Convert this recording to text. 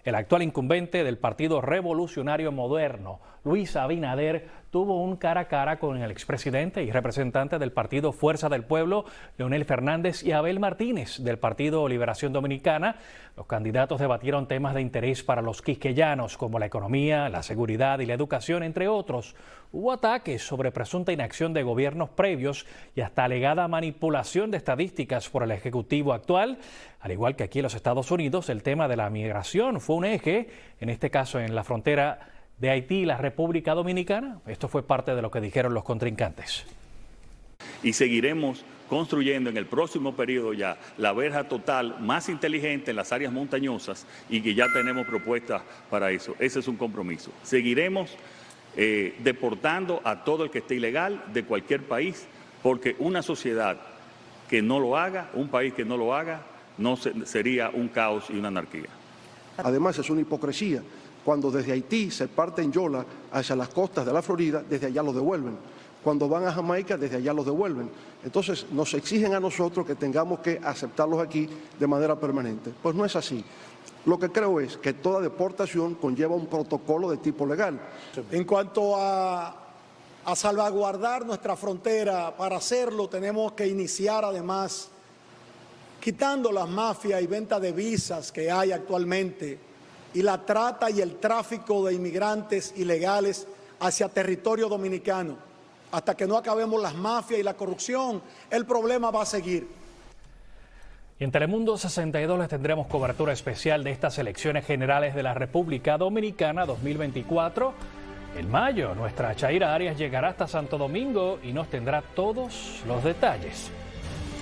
El actual incumbente del Partido Revolucionario Moderno, Luis Abinader, tuvo un cara a cara con el expresidente y representante del partido Fuerza del Pueblo, Leonel Fernández, y Abel Martínez, del Partido Liberación Dominicana. Los candidatos debatieron temas de interés para los quisqueyanos, como la economía, la seguridad y la educación, entre otros. Hubo ataques sobre presunta inacción de gobiernos previos y hasta alegada manipulación de estadísticas por el Ejecutivo actual. Al igual que aquí en los Estados Unidos, el tema de la migración fue un eje, en este caso en la frontera de Haití y la República Dominicana. Esto fue parte de lo que dijeron los contrincantes. Y seguiremos construyendo en el próximo periodo ya la verja total más inteligente en las áreas montañosas y que ya tenemos propuestas para eso. Ese es un compromiso. Seguiremos deportando a todo el que esté ilegal de cualquier país, porque una sociedad que no lo haga, un país que no lo haga, sería un caos y una anarquía. Además, es una hipocresía cuando desde Haití se parte en yola hacia las costas de la Florida, desde allá los devuelven. Cuando van a Jamaica, desde allá los devuelven. Entonces, nos exigen a nosotros que tengamos que aceptarlos aquí de manera permanente. Pues no es así. Lo que creo es que toda deportación conlleva un protocolo de tipo legal. En cuanto a salvaguardar nuestra frontera, para hacerlo tenemos que iniciar además quitando las mafias y venta de visas que hay actualmente y la trata y el tráfico de inmigrantes ilegales hacia territorio dominicano. Hasta que no acabemos las mafias y la corrupción, el problema va a seguir. Y en Telemundo 62 les tendremos cobertura especial de estas elecciones generales de la República Dominicana 2024. En mayo, nuestra Chaira Arias llegará hasta Santo Domingo y nos tendrá todos los detalles.